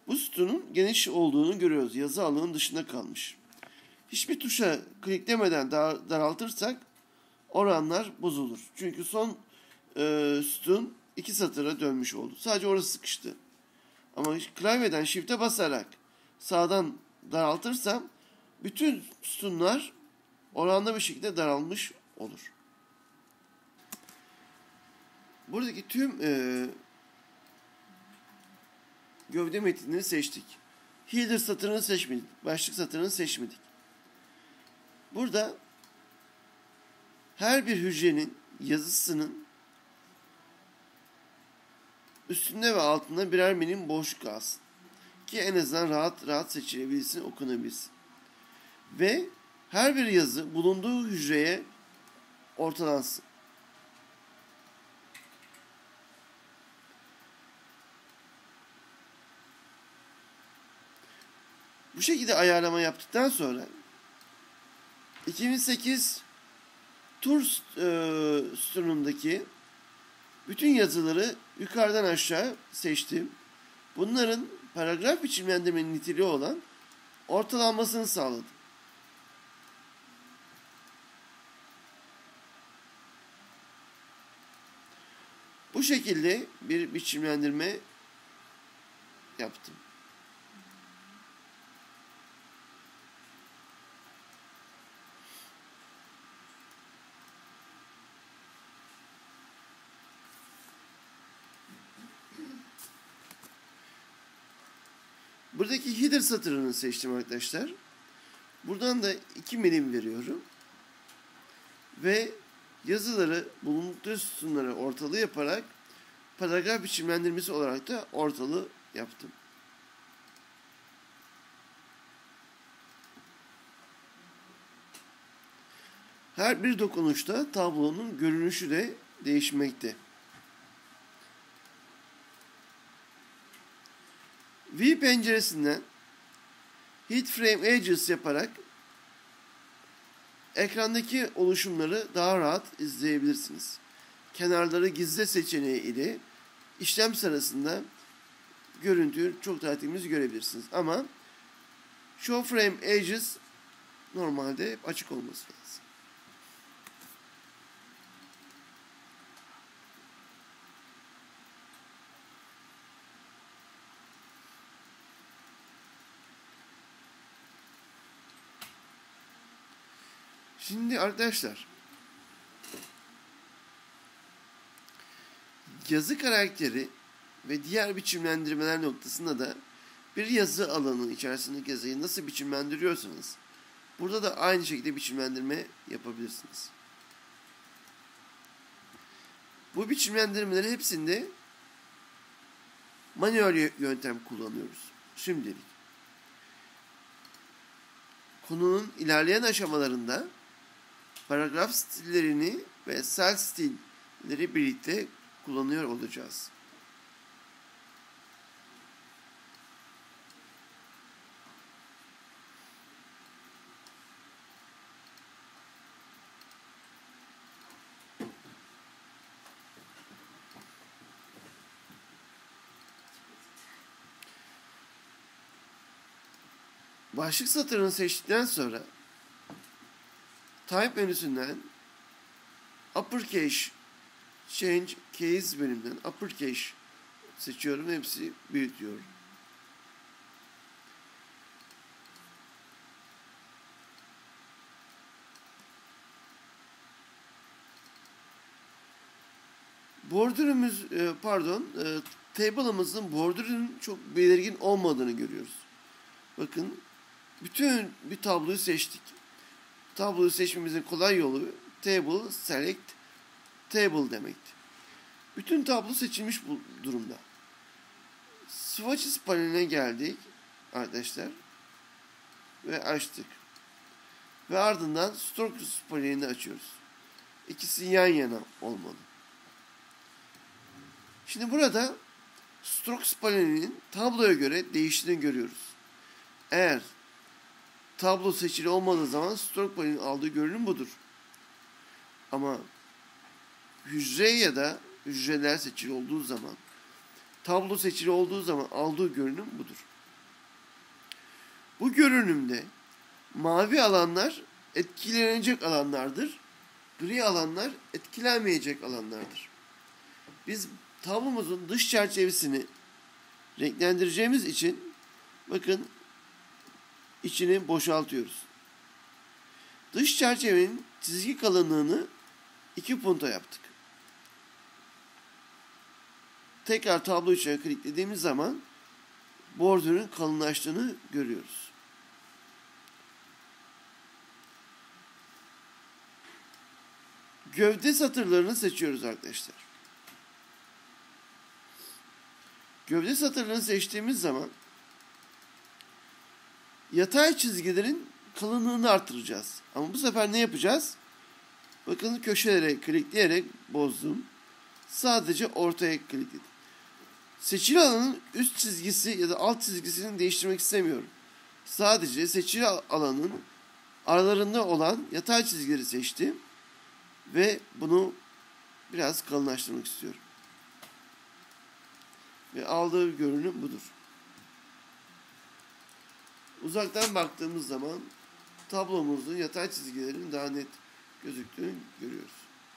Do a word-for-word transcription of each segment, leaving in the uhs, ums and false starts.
Bu sütunun geniş olduğunu görüyoruz. Yazı alanının dışında kalmış. Hiçbir tuşa kliklemeden dar, daraltırsak oranlar bozulur. Çünkü son e, sütun iki satıra dönmüş oldu. Sadece orası sıkıştı. Ama klavyeden shift'e basarak sağdan daraltırsam bütün sütunlar oranlı bir şekilde daralmış olur. Buradaki tüm e, gövde metinini seçtik. Header satırını seçmedik. Başlık satırını seçmedik. Burada her bir hücrenin yazısının üstünde ve altında birer milim boşluk kalsın. Ki en azından rahat rahat seçilebilsin, okunabilsin. Ve her bir yazı bulunduğu hücreye ortalansın. Bu şekilde ayarlama yaptıktan sonra iki bin sekiz tur e, sütunundaki bütün yazıları yukarıdan aşağı seçtim. Bunların paragraf biçimlendirmenin niteliği olan ortalanmasını sağladım. Bu şekilde bir biçimlendirme yaptım. Buradaki header satırını seçtim arkadaşlar. Buradan da iki milim veriyorum. Ve yazıları bulundukları sütunlara ortalı yaparak paragraf biçimlendirmesi olarak da ortalı yaptım. Her bir dokunuşta tablonun görünüşü de değişmekte. View penceresinden Hide Frame Edges yaparak ekrandaki oluşumları daha rahat izleyebilirsiniz. Kenarları gizle seçeneği ile işlem sırasında görüntüyü çok daha temiz görebilirsiniz. Ama Show Frame Edges normalde hep açık olması lazım. Şimdi arkadaşlar yazı karakteri ve diğer biçimlendirmeler noktasında da bir yazı alanı içerisindeki yazıyı nasıl biçimlendiriyorsanız burada da aynı şekilde biçimlendirme yapabilirsiniz. Bu biçimlendirmelerin hepsinde manuel yöntem kullanıyoruz şimdilik. Konunun ilerleyen aşamalarında paragraf stillerini ve cell stilleri birlikte kullanıyor olacağız. Başlık satırını seçtikten sonra Type menüsünden Uppercase Change Case bölümünden Uppercase seçiyorum. Hepsi büyütüyorum. Border'ımız pardon table'ımızın border'ın çok belirgin olmadığını görüyoruz. Bakın bütün bir tabloyu seçtik. Tabloyu seçmemizin kolay yolu Table Select Table demekti. Bütün tablo seçilmiş bu durumda. Swatches paneline geldik arkadaşlar ve açtık. Ve ardından Strokes panelini açıyoruz. İkisi yan yana olmalı. Şimdi burada Strokes panelinin tabloya göre değiştiğini görüyoruz. Eğer tablo seçili olmadığı zaman stroke panelinin aldığı görünüm budur. Ama hücre ya da hücreler seçili olduğu zaman, tablo seçili olduğu zaman aldığı görünüm budur. Bu görünümde mavi alanlar etkilenecek alanlardır. Gri alanlar etkilenmeyecek alanlardır. Biz tablomuzun dış çerçevesini renklendireceğimiz için bakın içini boşaltıyoruz. Dış çerçevenin çizgi kalınlığını iki punta yaptık. Tekrar tablo içine kliklediğimiz zaman bordürün kalınlaştığını görüyoruz. Gövde satırlarını seçiyoruz arkadaşlar. Gövde satırlarını seçtiğimiz zaman yatay çizgilerin kalınlığını artıracağız. Ama bu sefer ne yapacağız? Bakın köşelere klikleyerek bozdum. Sadece ortaya klikledim. Seçili alanın üst çizgisi ya da alt çizgisini değiştirmek istemiyorum. Sadece seçili alanın aralarında olan yatay çizgileri seçtim. Ve bunu biraz kalınlaştırmak istiyorum. Ve aldığı görünüm budur. Uzaktan baktığımız zaman tablomuzun yatay çizgilerinin daha net gözüktüğünü görüyoruz.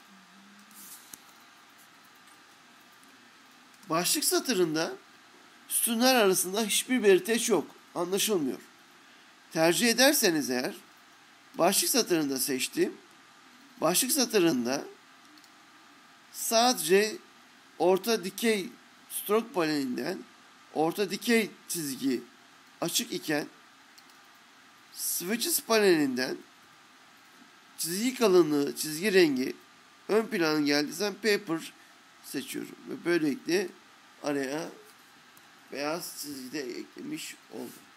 Başlık satırında sütunlar arasında hiçbir belirteç yok. Anlaşılmıyor. Tercih ederseniz eğer başlık satırında seçtim. Başlık satırında sadece orta dikey stroke panelinden orta dikey çizgi açık iken swatches panelinden çizgi kalınlığı, çizgi rengi ön plana geldiyse paper seçiyorum. Ve böylelikle araya beyaz çizgi de eklemiş oldum.